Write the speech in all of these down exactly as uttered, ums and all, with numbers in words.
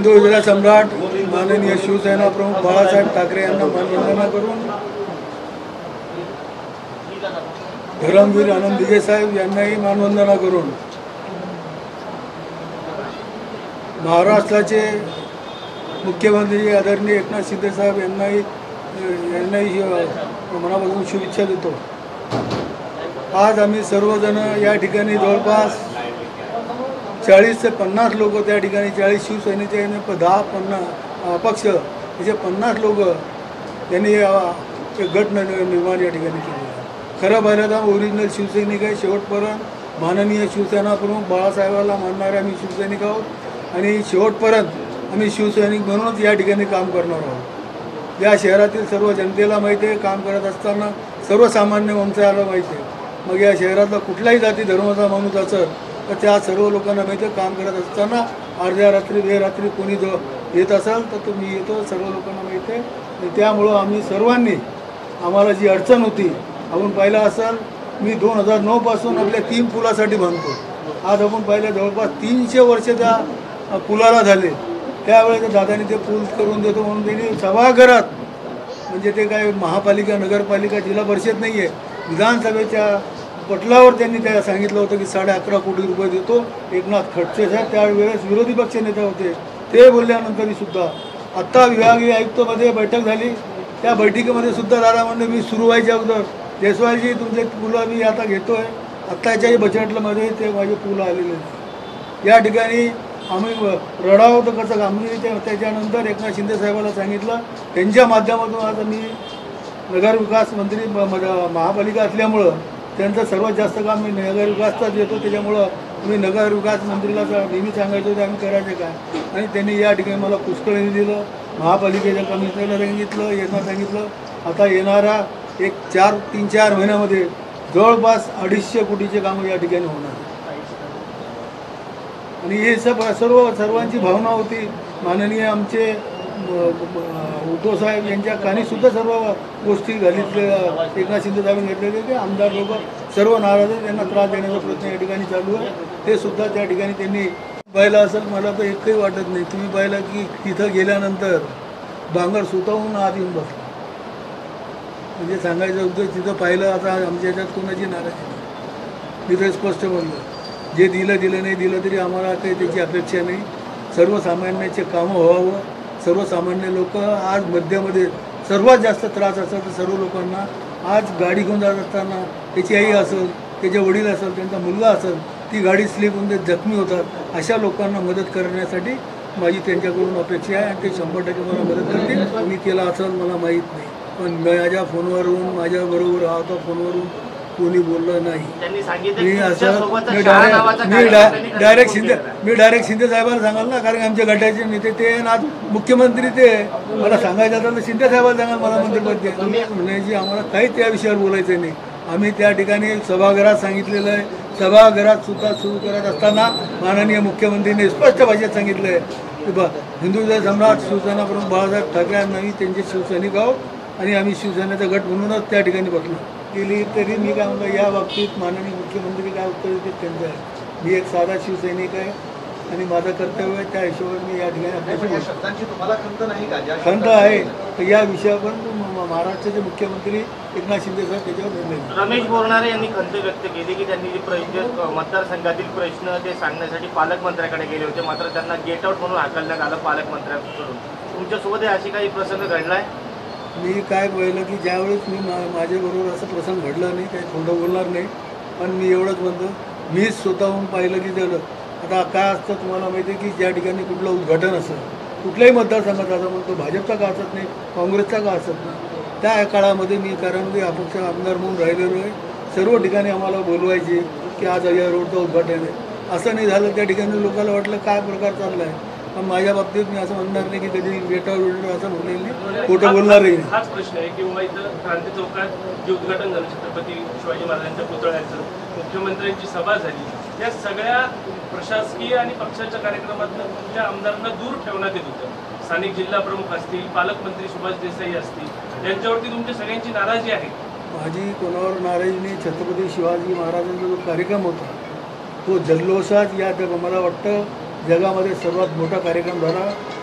हिंदू हृदय सम्राट माननीय शिवसेना प्रमुख बाळासाहेब ठाकरे यांना मानवंदना करून धर्मवीर आनंद दिघे साहेब यांनाही मानवंदना करून महाराष्ट्राचे मुख्यमंत्री आदरणीय एकनाथ शिंदे साहेब यांनाही यांनाही मनापासून शुभेच्छा देतो। आज आम्ही सर्वजण या ठिकाणी जवळपास चाळीस ते पन्नास लोक त्या ठिकाणी चाळीस शिवसेनेचे आणि दहा पन्नास अपक्ष असे पन्नास लोक त्यांनी एक गट निर्माण या ठिकाणी केले। खरं पाहिलं तर ओरिजिनल शिवसैनिक आहे, शेवटपर्यंत माननीय शिवसेना प्रमुख बाळासाहेबांना मानणारे आम्ही शिवसैनिक आहोत आणि शेवटपर्यंत आम्ही शिवसैनिक म्हणूनच या ठिकाणी काम करणार आहोत। या शहरातील सर्व जनतेला माहिती आहे, काम करत असताना सर्वसामान्य माणसाला माहिती आहे, मग या शहरातला कुठलाही जाती धर्माचा माणूस असेल तर त्या सर्व लोकांना माहिती आहे, काम करत असताना अर्ध्या रात्री बेरात्री कोणी जो येत असाल तर तो मी येतो, सर्व लोकांना माहिती आहे। आणि त्यामुळं आम्ही सर्वांनी आम्हाला जी अडचण होती आपण पाहिलं असाल, मी दोन हजार नऊ पासून आपल्या तीन पुलासाठी बांधतो। आज आपण पाहिलं जवळपास तीनशे वर्ष त्या पुलाला झाले, त्यावेळेस दादानी ते पूल करून देतो म्हणून त्यांनी सभागृहात म्हणजे ते काय महापालिका नगरपालिका जिल्हा परिषद नाही आहे, विधानसभेच्या पटलावर त्यांनी त्या सांगितलं होतं की साडे अकरा कोटी रुपये देतो। एकनाथ खडसे साहेब त्यावेळेस विरोधी पक्ष नेते होते, ते बोलल्यानंतरही सुद्धा आत्ता विभागीय आयुक्तमध्ये बैठक झाली, त्या बैठकीमध्ये सुद्धा दादा म्हणले मी सुरू व्हायच्या अगोदर जयस्वालजी तुमचे पुलं मी आता घेतो आहे, आत्ताच्याही बजेटमध्ये ते माझे पुलं आलेले आहेत। या ठिकाणी आम्ही रडावं तर कसं आम्ही ते त्याच्यानंतर एकनाथ शिंदे साहेबांना सांगितलं, त्यांच्या माध्यमातून आता मी नगरविकास मंत्री महापालिका असल्यामुळं त्यांचं सर्वात जास्त काम मी नगरविकासचाच येतो, त्याच्यामुळं मी नगरविकास मंत्रीला नेहमी सांगायचो होते आम्ही करायचे काय, आणि त्यांनी या ठिकाणी मला पुष्कळ दिलं, महापालिकेच्या कमिशनरला सांगितलं, यांना सांगितलं। आता येणारा एक चार तीन चार महिन्यामध्ये जवळपास अडीचशे कोटीचे कामं या ठिकाणी होणार आणि हे सब सर्व सर्वांची भावना होती। माननीय आमचे उद्धव साहेब यांच्या कानीसुद्धा सर्व गोष्टी घालीतल्या एकनाथ शिंदे साहेबांनी घेतलेले की आमदार लोक सर्व नाराज आहेत, त्यांना त्रास देण्याचा प्रयत्न या ठिकाणी चालू आहे, ते सुद्धा त्या ठिकाणी त्यांनी पाहिलं असेल। मला तर एकही वाटत नाही, तुम्ही पाहिलं की तिथं गेल्यानंतर बांगर स्वतःहून आत येऊन बसला, म्हणजे सांगायचं होतं तिथं पाहिलं आता आमच्या ह्याच्यात कोणाची नाराजी नाही, तिथं स्पष्ट बोललं जे दिलं दिलं नाही दिलं तरी आम्हाला काही त्याची अपेक्षा नाही। सर्वसामान्याचे कामं व्हावं, सर्वसामान्य लोक आज मध्यामध्ये सर्वात जास्त त्रास असेल तर सर्व लोकांना आज गाडी घेऊन जात असताना त्याची आई असेल, त्याचे वडील असेल, त्यांचा मुलगा असेल, ती गाडी स्लिप होऊन ते जखमी होतात, अशा लोकांना मदत करण्यासाठी माझी त्यांच्याकडून अपेक्षा आहे आणि ते शंभर टक्के मला मदत करतील। मी केला असेल मला माहीत नाही, पण माझ्या फोनवरून माझ्याबरोबर आता फोनवरून कोणी बोललं नाही। मी असं मी डायरेक्ट मी डायरेक्ट शिंदे मी डायरेक्ट शिंदे साहेबांना सांगाल ना, कारण आमच्या गटाचे नेते ते आज मुख्यमंत्री ते मला सांगायचं आता तर शिंदे साहेबांना सांगाल मला मंत्रिपद द्या म्हणायची, आम्हाला काहीच त्या विषयावर बोलायचं नाही। आम्ही त्या ठिकाणी सभागृहात सांगितलेलं आहे, सभागृहात सुद्धा सुरू करत असताना माननीय मुख्यमंत्र्यांनी स्पष्ट भाषेत सांगितलं आहे की बा हिंदू हृदय सम्राट शिवसेना प्रमुख बाळासाहेब ठाकरे यांनाही त्यांचे शिवसैनिक आहोत आणि आम्ही शिवसेनेचा गट म्हणूनच त्या ठिकाणी बसलो केली। तरी मी काय म्हणतो या बाबतीत माननीय मुख्यमंत्री काय उत्तर देते त्यांचं आहे, मी एक साधा शिवसैनिक आहे आणि माझं कर्तव्य आहे, त्या हिशोबाने मी या ठिकाणी तुम्हाला खंत नाही का? खंत आहे तर या विषयावर महाराष्ट्राचे मुख्यमंत्री एकनाथ शिंदे साहेब त्याच्यावर निर्णय। रमेश बोरणारे यांनी खंत व्यक्त केली की त्यांनी जे प्रश्न मतदारसंघातील प्रश्न ते सांगण्यासाठी पालकमंत्र्याकडे गेले होते, मात्र त्यांना गेट आउट म्हणून हाकलण्यात आलं पालकमंत्र्यांकडून। तुमच्यासोबत अशी काही प्रसंग घडला आहे? मी काय पाहिलं की ज्यावेळेस मी मा माझ्याबरोबर असं प्रसंग घडला नाही, काही खोटं बोलणार नाही, पण मी एवढंच म्हणतो मीच स्वतःहून पाहिलं की झालं। आता काय असतं तुम्हाला माहिती आहे की ज्या ठिकाणी कुठलं उद्घाटन असेल कुठल्याही मतदारसंघात असं म्हणतो भाजपचा का असत नाही, काँग्रेसचा का असत नाही, त्या काळामध्ये मी कारण अपक्ष आमदार म्हणून राहिलेलो आहे, सर्व ठिकाणी आम्हाला बोलवायचे की आज या रोडचं उद्घाटन आहे, असं नाही झालं। त्या ठिकाणी लोकांना वाटलं काय प्रकार चालला आहे, पण माझ्या बाबतीत मी असं म्हणणार नाही की कधी बेटा वेळ असं म्हणलेलं नाही, खोटं बोलणार नाही। हाच प्रश्न आहे किंवा इथं क्रांती चौकात जे उद्घाटन झालं छत्रपती शिवाजी महाराजांच्या पुतळ्याचं, मुख्यमंत्र्यांची सभा झाली, या सगळ्या प्रशासकीय आणि पक्षाच्या कार्यक्रमातून तुमच्या आमदारांना दूर ठेवण्यात येत होतं। स्थानिक जिल्हा प्रमुख असतील, पालकमंत्री सुभाष देसाई असतील, यांच्यावरती तुमच्या सगळ्यांची नाराजी आहे? माझी कोणावर नाराजी नाही। छत्रपती शिवाजी महाराजांचा जो कार्यक्रम होता तो जल्लोषात या मला वाटतं जगामध्ये सर्वात मोठा कार्यक्रम झाला।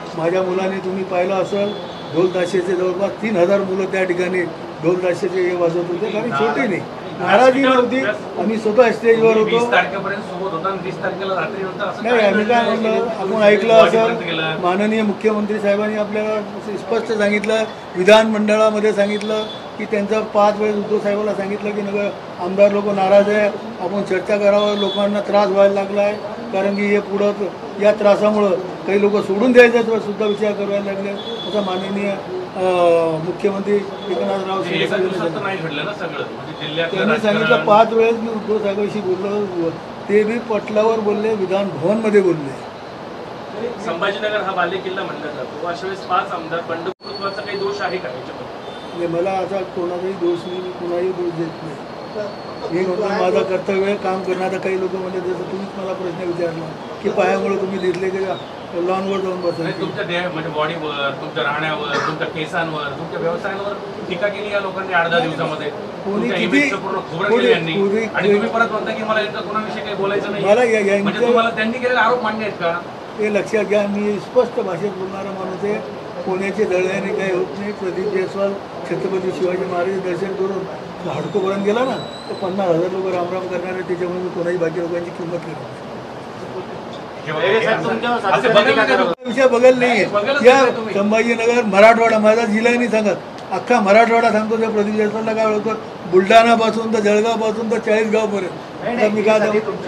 माझ्या मुलांनी तुम्ही पाहिलं असेल ढोल ताशेचे जवळपास तीन हजार मुलं त्या ठिकाणी ढोल ताशेचे हे वाजवत होते कारण छोटे नाही नाराजी नव्हती. आम्ही स्वतः स्टेजवर होतो. वीस तारखेपर्यंत सोबत होता आणि वीस तारखेला रात्री नंतर असं नाही आम्ही काय म्हणलं आपण ऐकलं असेल माननीय मुख्यमंत्री साहेबांनी आपल्याला स्पष्ट सांगितलं विधानमंडळामध्ये सांगितलं की त्यांचा पाच वेळेस उद्धव साहेबांना सांगितलं की नगर आमदार लोक नाराज आहे आपण चर्चा करावं लोकांना त्रास व्हायला लागला आहे कारण की हे पुढं या त्रासामुळं काही लोक सोडून द्यायचा सुद्धा विचार करायला लागले असा माननीय मुख्यमंत्री एकनाथराव शिंदे दिवसात नाही घडलं ना सगळं म्हणजे जिल्ह्यात त्यांनी सांगितलं पाच वेळेस मी उद्धव साहेबांशी बोललो ते बी पटलावर बोलले विधान भवनमध्ये बोलले. संभाजीनगर हा बालेकिल्ला म्हणला जातो अशा वेळेस पाच आमदार बंडखोरीचा काही दोष आहे का याच्यामध्ये? मला असा कोणाचाही दोष नाही मी कुणाही दोष देत नाही. मी म्हणतो माझं कर्तव्य आहे काम करणारा. काही लोक म्हणजे जसं तुम्हीच मला प्रश्न विचारला की पायामुळे तुम्ही दिसले की लॉनवर जाऊन बसायचे. तुमच्या देह म्हणजे बॉडीवर तुमच्या राहण्यावर तुमच्या केसांवर तुमच्या व्यवसायांवर टीका केली या लोकांनी आठ दहा दिवसामध्ये कोणी किती पूर्ण खोबरं केलं यांनी आणि तुम्ही परत म्हणता की मला यांचा कोणाविषयी काही बोलायचं नाही मला या- यांच्या- म्हणजे तुम्हाला त्यांनी केलेले आरोप मान्य आहेत का? हे लक्षात घ्या मी स्पष्ट भाषेत बोलणारा माणूस आहे. पुण्याचे दळल्याने काही होत नाही. प्रदीप जयस्वाल छत्रपती शिवाजी महाराज दर्शन करून हाडकोपर्यंत गेला ना तर पन्नास हजार लोक रामराम करणार आहे. त्याच्यामुळे मी कोणाही बाकी लोकांची किंमत करत नाही. विषय बघायला नाही आहे. या संभाजीनगर मराठवाडा माझा जिल्हा नाही सांगत अख्खा मराठवाडा सांगतो त्या प्रदीप जयस्वालला काय ओळखतो बुलढाणापासून तर जळगावपासून तर चाळीसगावपर्यंत मी काय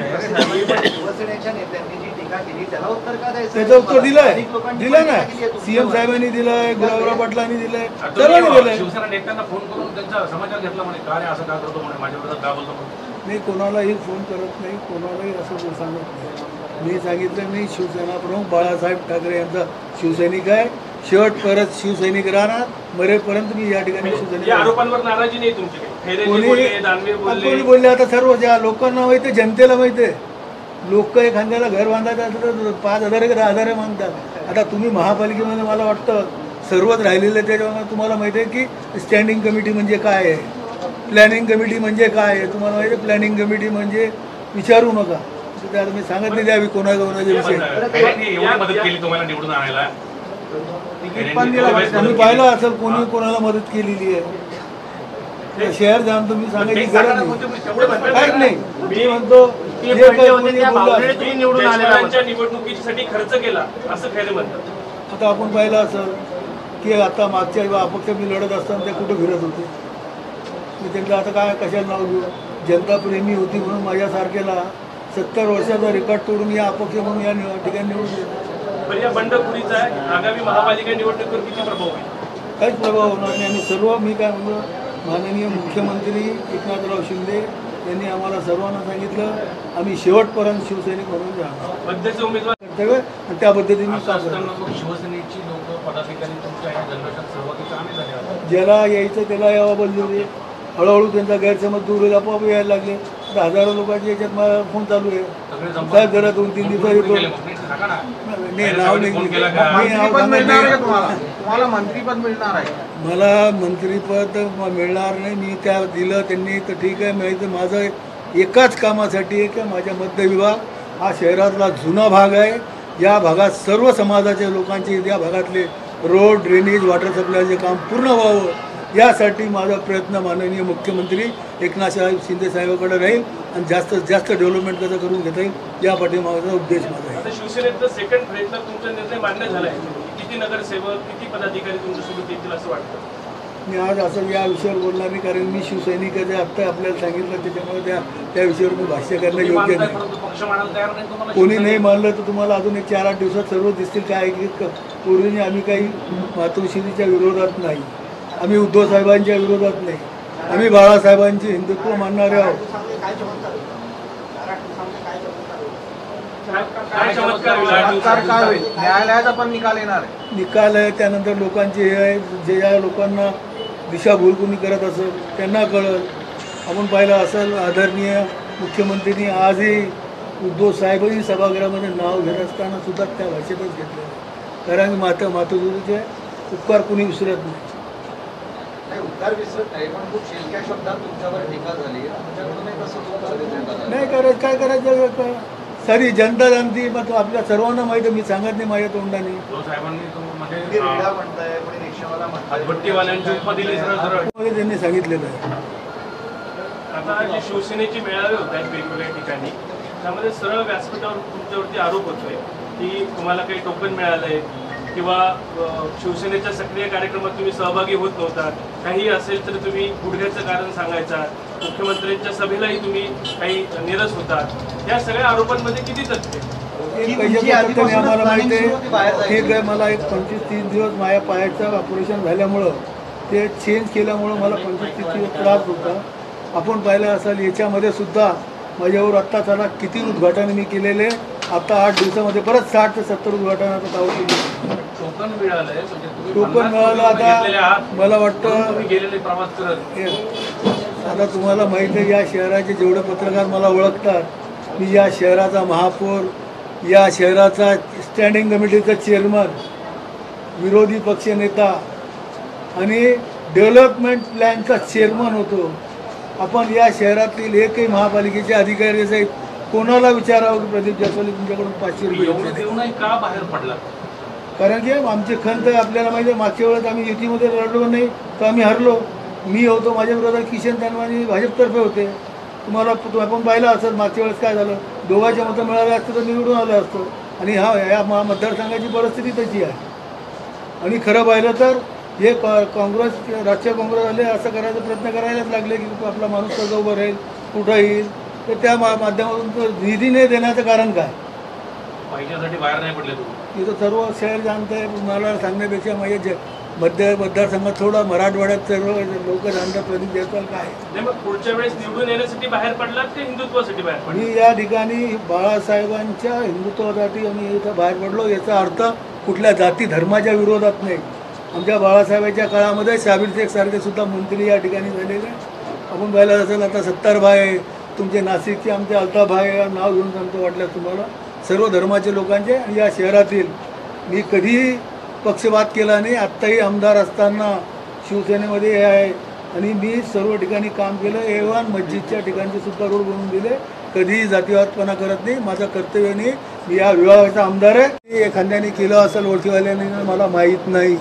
त्याचं उत्तर दिलंय दिलं ना सीएम साहेबांनी दिलंय गुलाबराव पाटलांनी दिलंय सर्वांनी दिलंय. शिवसेना नेत्यांना फोन करून त्यांचा समाचार घेतला म्हणे काय असं का करतो म्हणे माझ्याबरोबर का बोलतो मी कोणालाही फोन करत नाही कोणालाही असं सांगत नाही. मी सांगितलं मी शिवसेना प्रमुख बाळासाहेब ठाकरे यांचा शिवसैनिक आहे. शेवट परत शिवसैनिक राहणार मरेपर्यंत मी या ठिकाणी शिवसैनिक. या आरोपांवर नाराजी नाही तुमची? कोणी बोलले कोणी बोलले आता सर्व ज्या लोकांना माहिती आहे जनतेला माहिती आहे. लोक एखाद्याला घर बांधायचं असलं तर पाच हजार एक दहा हजार मागतात. आता तुम्ही महापालिकेमध्ये मला वाटतं सर्वच राहिलेलं आहे त्याच्यामुळे तुम्हाला माहिती आहे की स्टँडिंग कमिटी म्हणजे काय आहे प्लॅनिंग कमिटी म्हणजे काय आहे तुम्हाला माहिती आहे. प्लॅनिंग कमिटी म्हणजे विचारू नका त्याला मी सांगत नाही द्यावी कोणा कोणाच्या विषयी. एवढी मदत केली तुम्हाला निवडून आणायला तुम्ही पाहिलं असेल कोणी कोणाला मदत केलेली आहे. शहर जाऊन तुम्ही सांगायची गरज नाही काहीच नाही. मी म्हणतो जे काही कोणी बोललं निवडणुकीसाठी खर्च केला असं खैरे म्हणतात. आता आपण पाहिलं असेल की आता मागच्या अपक्ष मी लढत असताना ते कुठं फिरत होते. मी त्यांचं आता काय कशाला नाव घेऊ. जनता प्रेमी होती म्हणून माझ्यासारख्याला सत्तर वर्षाचा रेकॉर्ड तोडून या अपक्ष म्हणून या ठिकाणी निवडून दिलं. पण या बंडखोरीचा आगामी महापालिका निवडणुकीवर किती प्रभाव होईल? काहीच प्रभाव होणार नाही. आणि सर्व मी काय म्हणलो माननीय मुख्यमंत्री एकनाथराव शिंदे यांनी आम्हाला सर्वांना सांगितलं आम्ही शेवटपर्यंत शिवसैनिक म्हणून राहणार. पद्धतीचे उमेदवार कर्तव्य आणि त्या पद्धतीने शिवसेनेची लोक पदाधिकारी तुमच्या या जल्लोषात सहभागी का नाही झाले? ज्याला यायचं त्याला यावं बोलले. हळूहळू त्यांचा गैरसमज दूर होईल आपोआप यायला लागले. आता हजारो लोकांच्या याच्यात मला फोन चालू आहे साहेब जरा दोन तीन दिवसात येतो. नाही नाव नाही तुम्हाला मंत्रीपद मिळणार आहे. मला मंत्रीपद मिळणार नाही. मी त्या दिलं त्यांनी तर ठीक आहे मिळतं. माझं एकाच कामासाठी आहे की माझ्या मध्य विभाग हा शहरातला जुना भाग आहे. या भागात सर्व समाजाच्या लोकांचे या भागातले रोड ड्रेनेज वॉटर सप्लायचे काम पूर्ण व्हावं यासाठी माझा प्रयत्न माननीय मुख्यमंत्री एकनाथ साहेब शिंदे साहेबांकडे राहील आणि जास्तीत जास्त डेव्हलपमेंट कसं करून घेता येईल या पाठीमागचा उद्देश माझा आहे. आता शिवसेनेचा सेकंड फेजला तुमचा निर्णय मान्य झाला आहे. किती नगरसेवक किती पदाधिकारी तुमच्यासोबत येतील असं वाटतं? मी आज असं या विषयावर बोलणार नाही कारण मी शिवसैनिकाचे आत्ता आपल्याला सांगितलं त्याच्यामुळे त्या त्या विषयावर मी भाष्य करणं योग्य नाही. पक्ष मानायला तयार नाही तुम्हाला? कोणी नाही मानलं तर तुम्हाला अजून एक चार आठ दिवसात सर्व दिसतील काय की पूर्वीने आम्ही काही मातोश्रीच्या विरोधात नाही. आम्ही उद्धव साहेबांच्या विरोधात नाही. आम्ही बाळासाहेबांचे हिंदुत्व मानणारे आहोत. काय होईल न्यायालयाचा पण निकाल येणार आहे. निकाल आहे त्यानंतर लोकांचे हे आहे जे या लोकांना दिशाभूल कोणी करत असेल त्यांना कळत. आपण पाहिलं असेल आदरणीय मुख्यमंत्र्यांनी आजही उद्धव साहेबही सभागृहामध्ये नाव घेत असताना सुद्धा त्या भाषेतच घेतलेलं आहे. कारण माता मातोश्रीचे उपकार कोणी विसरत नाही. उद्धार विसरत नाही पण खूप शिलक्या शब्दात तुमच्यावर टीका झाली. नाही करायचं काय करायचं सारी जनता जाणती, मग तो आपल्या सर्वांना माहिती आहे, मी सांगत नाही माझ्या तोंडाने. जो साहेबांनी तो म्हणजे तुम्ही रेडा म्हणताय, कोणी रिक्षावाला म्हणताय. हातभट्टीवाल्यांची उपमा दिली सरळ सरळ. मध्ये त्यांनी सांगितलेलं आहे. आता जे शिवसेनेचे मेळावे होत आहेत वेगवेगळ्या ठिकाणी, त्यामध्ये सरळ व्यासपीठावर तुमच्यावरती आरोप होतोय की तुम्हाला काही टोकन मिळालंय किंवा अ, शिवसेनेच्या सक्रिय कार्यक्रमात तुम्ही सहभागी होत नव्हता. काही असेल तर तुम्ही गुडघ्याचं कारण सांगायचा. मुख्यमंत्र्यांच्या सभेलाही तुम्ही काही निरस होतात. या सगळ्या आरोपांमध्ये किती तथ्य? एक पैशाचं तथ्य नाही आम्हाला माहिती आहे. ठीक आहे, मला एक पंचवीस तीस दिवस माझ्या पायाचं ऑपरेशन झाल्यामुळं ते चेंज केल्यामुळं मला पंचवीस तीस दिवस त्रास होता. आपण पाहिलं असाल याच्यामध्ये सुद्धा माझ्यावर आत्ता त्याला किती उद्घाटन मी केलेले. आता आठ दिवसामध्ये परत साठ ते सत्तर उद्घाटनाचं दावा केली. टोकन मिळालंय म्हणजे तुम्ही टोकन पन्नास मिळालं टोकन घेतलेले आता आहात. मला म्हणून वाटतं तुम्ही गेलेले प्रवास करत. हे, आता तुम्हाला माहिती आहे या शहराचे जेवढे पत्रकार मला ओळखतात, मी या शहराचा महापौर, या शहराचा स्टँडिंग कमिटीचा चेअरमन, विरोधी पक्षनेता आणि डेव्हलपमेंट प्लॅनचा चेअरमन होतो. आपण या शहरातील एकही महापालिकेचे अधिकारी साहेब कोणाला विचारावं की प्रदीप जायस्वाल तुमच्याकडून पाचशे रुपये एवढं घेतले? देऊनही का बाहेर पडला? कारण की आमचे खंत आपल्याला माहिती आहे, मागच्या वेळेस आम्ही युतीमध्ये लढलो नाही तर आम्ही हरलो. मी होतो, माझ्या विरोधात किशन तनवानी भाजपतर्फे होते. तुम्हाला तुम्ही आपण पाहिलं असेल मागच्या वेळेस काय झालं, दोघांचे मतं मिळाले असतं तर निवडून आलं असतं. आणि हा या मा- मतदारसंघाची परिस्थिती तशी आहे. आणि खरं पाहिलं तर हे का- काँग्रेस राष्ट्रीय काँग्रेसवाले असं करायचा प्रयत्न करायलाच लागले की आपला माणूस कसं उभं राहील, कुठं येईल. तर त्या मा माध्यमातून तो निधी नाही देण्याचं कारण काय? पैशासाठी बाहेर नाही पडले तुम्ही. इथं सर्व शहर जाणत आहे. मला सांगण्यापेक्षा माझ्या ज मध्य मतदारसंघात थोडा मराठवाड्यात सर्व लोक जाणतात प्रदीप जायस्वाल काय. नाही, मग पुढच्या वेळेस निवडून येण्यासाठी बाहेर पडलात की हिंदुत्वासाठी बाहेर पडलात? मी या ठिकाणी बाळासाहेबांच्या हिंदुत्वासाठी आम्ही इथं बाहेर पडलो. याचा अर्थ कुठल्या जाती धर्माच्या विरोधात नाही. आमच्या बाळासाहेबांच्या काळामध्ये शाबीर शेख सारखे सुद्धा मंत्री या ठिकाणी झालेले. आपण पाहिलं असेल आता सत्तारभाई, तुमचे नाशिकचे आमचे अल्ताभाई नाव घेऊन सांगतो वाटलं तुम्हाला, सर्व धर्माचे लोकांचे. आणि या शहरातील मी कधीही पक्षपात केला नाही. आत्ताही आमदार असताना शिवसेनेमध्ये हे आहे आणि मी सर्व ठिकाणी काम केलं. एव्हान मस्जिदच्या ठिकाणचे सुद्धा रोड बनवून दिले. कधीही जातीवादपणा करत नाही. माझं कर्तव्य नाही. मी या विभागाचा आमदार आहे. मी एखाद्याने केलं असेल ओळखीवाल्याने मला माहीत नाही,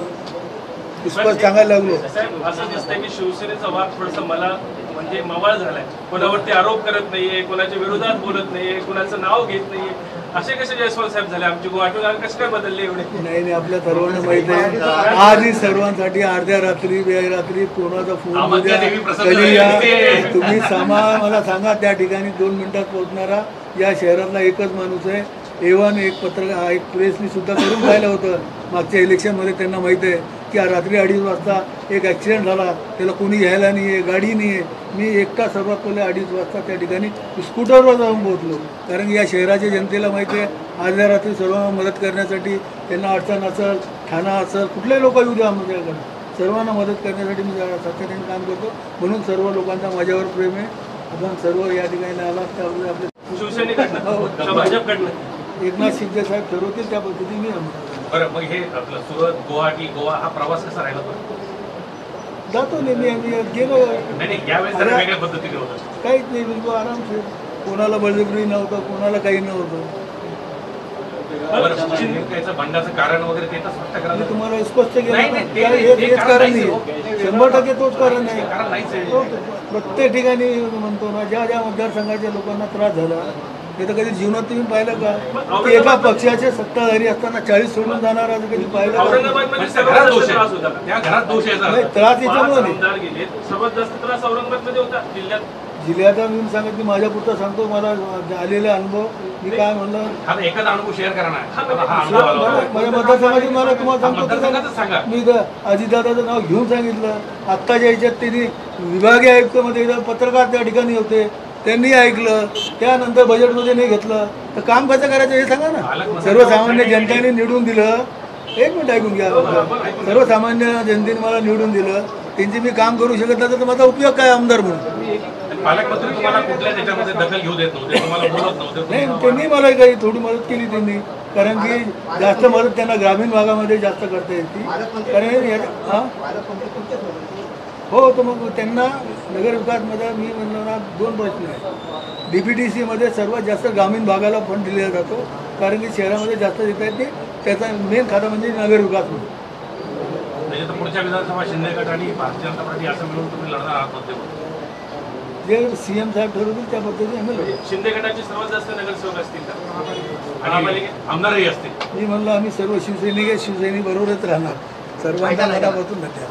स्पष्ट सांगायला लागलो. साहेब, असं दिसतंय की शिवसेनेचा वाद थोडासा मला म्हणजे मवाळ झालाय. कोणावरती आरोप करत नाहीये, कोणाच्या विरोधात बोलत नाहीये, कोणाचं नाव घेत नाहीये. असे कसे जयस्वाल साहेब झाले? आमची आठवण कसे काय बदलले एवढे? नाही नाही, आपल्या सर्वांना माहिती आहे. आजही सर्वांसाठी अर्ध्या रात्री बेरात्री कोणाचा फोन अमात्या द्या, देवी प्रसन्न कधी या, झाली. तुम्ही सामा मला सांगा. त्या ठिकाणी दोन मिनिटात पोहोचणारा या शहरातला एकच माणूस आहे. एव्हान एक पत्रकार एक प्रेसनी सुद्धा करून पाहिलं होतं मागच्या इलेक्शनमध्ये. त्यांना माहीत आहे की रात्री अडीच वाजता एक ॲक्सिडेंट झाला, त्याला कोणी घ्यायला नाही आहे, गाडी नाही आहे. मी एकटा सर्वात पहिले अडीच वाजता त्या ठिकाणी स्कूटरवर जाऊन पोहोचलो. कारण की या शहराच्या जनतेला माहिती आहे अर्ध्या रात्री सर्वांना मदत करण्यासाठी, त्यांना अडचण असेल, ठाणा असेल, कुठलेही लोक येऊ द्या आमच्याकडे, सर्वांना मदत करण्यासाठी मी सातत्याने काम करतो. म्हणून सर्व लोकांचा माझ्यावर प्रेम आहे. आपण सर्व या ठिकाणी आला त्यावेळी आपले शिवसेनेकडनं का भाजपकडनं? एकनाथ शिंदे साहेब ठरवतील त्या पद्धतीने मी आमदार बरं, मग हे आपलं सुरत, गुवाहाटी, गोवा हा प्रवास कसा राहिला बरं? जातो नेहमी. आम्ही गेलो नाही नाही, यावेळेस जरा वेगळ्या पद्धतीने होतं. काहीच नाही, बिलकुल आरामशीर. कोणाला बळजबरी नव्हतं, कोणाला काही नव्हतं. बरं, नेमकं याचं बंडाचं कारण वगैरे ते तर स्पष्ट करा. मी तुम्हाला स्पष्ट केलं नाही, ना, नाही, ते- त्या- ते- हे- ते हेच कारण कारण नाहीच नाही. शंभर टक्के तोच कारण नाही. कारण नाहीच आहे. तो प्रत्येक ठिकाणी म्हणतो ना, ज्या ज्या मतदारसंघाच्या लोकांना त्रास झाला ते तर कधी जीवनात तुम्ही पाहिलं का की एका पक्षाचे सत्ताधारी असताना चाळीस सोडून जाणार असं कधी पाहिलं का? औरंगाबादमध्ये पण त्या सर्वात घरात जास्त दोष त्रास आहे. होता का? त्या घरात दोष आहे नाही, जरा. त्रास पाच याच्यामुळे नाही. आमदार गेले, सर्वात जास्त त्रास औरंगाबादमध्ये होता जिल्ह्यात. जिल्ह्यात मी सांगत मी माझ्या पुरता सांगतो. मला आलेला अनुभव मी काय म्हणलं, आता एखादा अनुभव शेअर करा ना. हा, आता हा अनुभव आला मला- होता. माझ्या मतदारसंघाची मला तुम्हाला हा, सांगतो मतदारसंघाचं सांगा. मी इथं अजितदादाचं नाव घेऊन सांगितलं. आत्ताच्या याच्यात त्यांनी विभागीय आयुक्तमध्ये इथं पत्रकार त्या ठिकाणी होते, त्यांनी ऐकलं. त्यानंतर बजेटमध्ये नाही घेतलं तर काम कसं करायचं हे सांगा ना. सर्वसामान्य जनतेने निवडून दिलं. एक मिनिट ऐकून घ्या. सर्वसामान्य जनतेने मला निवडून दिलं, त्यांची मी काम करू शकत नाही तर माझा उपयोग काय आमदार म्हणून? पालकमंत्री तुम्हाला कुठल्या त्याच्यामध्ये दखल घेऊ देत नव्हते, तुम्हाला बोलत नव्हते. नाही, त्यांनी मला काही थोडी मदत केली त्यांनी. कारण की जास्त मदत त्यांना ग्रामीण भागामध्ये जास्त करता येते. कारण या- हा? हो, तर मग त्यांना नगरविकासमध्ये मी म्हणलं ना दोन प्रश्न आहेत. डी पी टी सीमध्ये सर्वात जास्त ग्रामीण भागाला फंड दिला जातो, कारण की शहरामध्ये जास्त देता येत नाही. त्याचा मेन खाता म्हणजे नगरविकास म्हणून. म्हणजे तर पुढच्या विधानसभा शिंदे गट आणि भारतीय जनता पार्टी असं मिळून तुम्ही लढणार आहात होते जे सी एम साहेब ठरवतील त्या पद्धतीने आम्ही लढू. शिंदे गटाचे सर्वात जास्त नगरसेवक असतील का आणि महापालिकेत? आमदारही असतील. मी म्हणलं आम्ही सर्व शिवसैनिक आहे, शिवसैनिक बरोबरच राहणार, सर्वांना मनापासून धन्यवाद.